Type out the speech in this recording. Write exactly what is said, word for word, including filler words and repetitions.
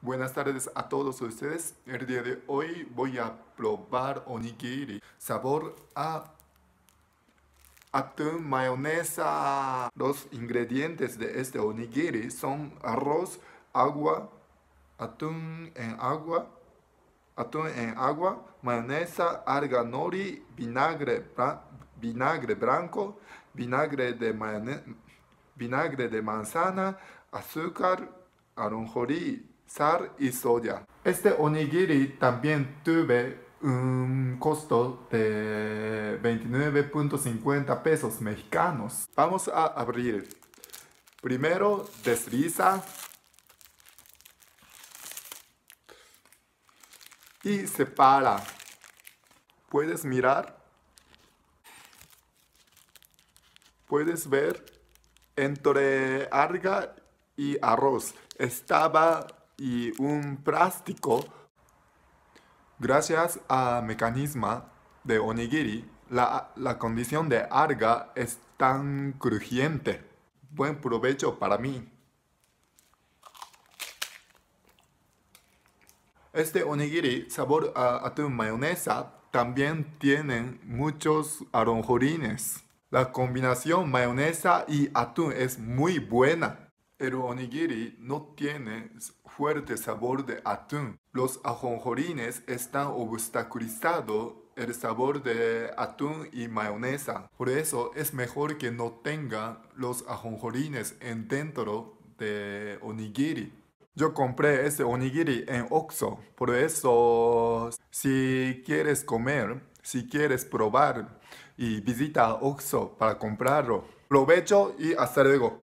Buenas tardes a todos ustedes. El día de hoy voy a probar onigiri. Sabor a atún, mayonesa. Los ingredientes de este onigiri son arroz, agua, atún en agua, atún en agua, mayonesa, alga nori, vinagre, vinagre blanco, vinagre de, vinagre de manzana, azúcar, ajonjolí, sal y soya. Este onigiri también tuve un costo de veintinueve punto cincuenta pesos mexicanos. Vamos a abrir. Primero desliza y separa. Puedes mirar. Puedes ver entre alga y arroz estaba y un plástico. Gracias al mecanismo de onigiri, la, la condición de alga es tan crujiente. Buen provecho para mí. Este onigiri, sabor a atún mayonesa, también tiene muchos ajonjolines. La combinación mayonesa y atún es muy buena. El onigiri no tiene fuerte sabor de atún. Los ajonjolines están obstaculizando el sabor de atún y mayonesa. Por eso es mejor que no tenga los ajonjolines en dentro de onigiri. Yo compré este onigiri en Oxxo. Por eso, si quieres comer, si quieres probar, y visita Oxxo para comprarlo. Provecho y hasta luego.